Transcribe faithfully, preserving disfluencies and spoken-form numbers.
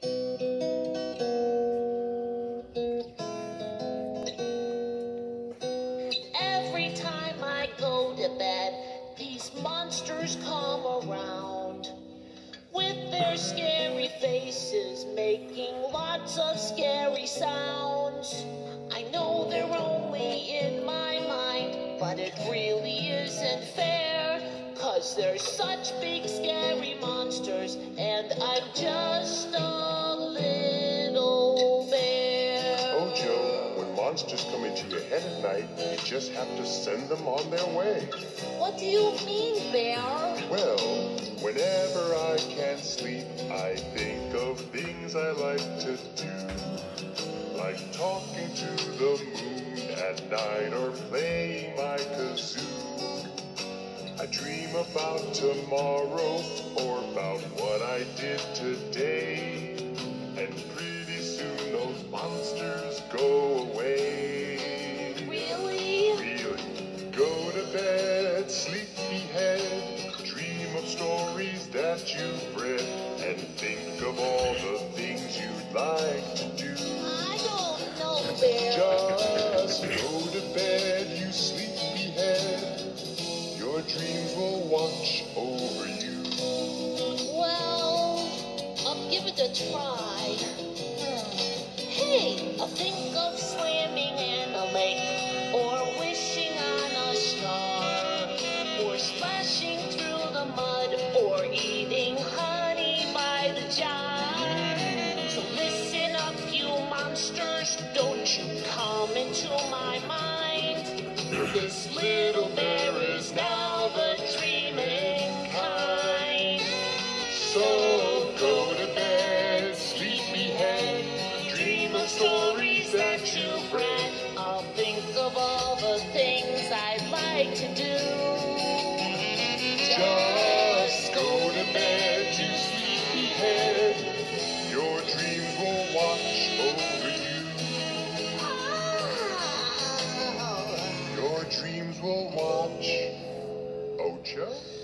Every time I go to bed, these monsters come around with their scary faces, making lots of scary sounds. I know they're only in my mind, but it really isn't fair, 'cause they're such big scary monsters, and I'm just a little bear. Oh, Joe, when monsters come into your head at night, you just have to send them on their way. What do you mean, Bear? Well, whenever I can't sleep, I think of things I like to do, like talking to the moon at night or playing my kazoo. I dream about tomorrow or about what I did today, and pretty soon those monsters go away. Really? Really. Go to bed, sleepyhead, dream of stories that you've read, and think of all the things you'd like to do. I don't know, Bear. Just go to bed, you sleepyhead. Your dreams will watch over you. Well, I'll give it a try. Hey, I'll think of slamming in a lake, or wishing on a star, or splashing through the mud, or eating honey by the jar. So listen up, you monsters, don't you come into my mind. This little bear is now the dreaming kind. So go to bed, sleepyhead, dream of stories that you've read. I'll think of all the things I'd like to do. Just go to bed, you sleepyhead. Your dreams will watch over you. Ah. Your dreams will watch. Ocho?